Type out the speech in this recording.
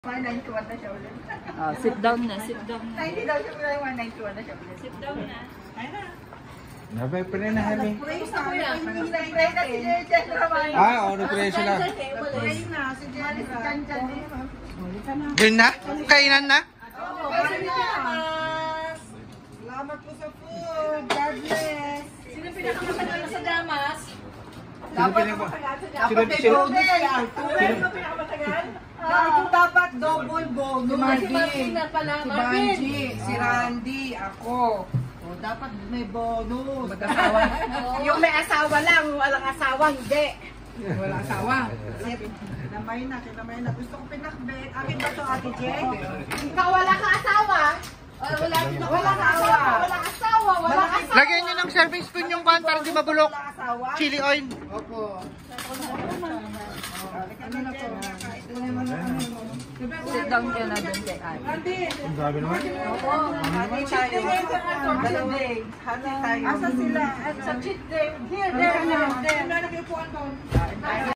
191 na siya ulit. Sit down na, sit down na. Hindi daw siya ulit, 191 na siya ulit. Sit down na. Ayun na. Nabay pa rin na kami. Praise na po yan. Nag-pray na si Jen Ramay. Nag-pray sila. Nag-pray na si Jen Ramay. Yun na? Kainan na? Oo, kainan na. Salamat po sa food. God bless. Sino pinakamatagal na sa Damas? Dapat may bonus yan. Sino pinakamatagal? Ito dapat double bonus. Si Martina pala. Si Banji, si Randy, ako. Dapat may bonus. Mag-asawa. Yung may asawa lang, walang asawa, hindi. Walang asawa. Kinamay na. Gusto ko pinakbet. Akin ba ito, Ate Jen? Ikaw wala ka asawa? Wala asawa. Lagyan nyo ng serving spoon yung pan para di mabulok. Chili oil. Opo. Sit down ka na dun kay Ate. Ang sabi naman. Opo. Hati tayo. Hati tayo. Asa sila? Sa cheat day. Here, there.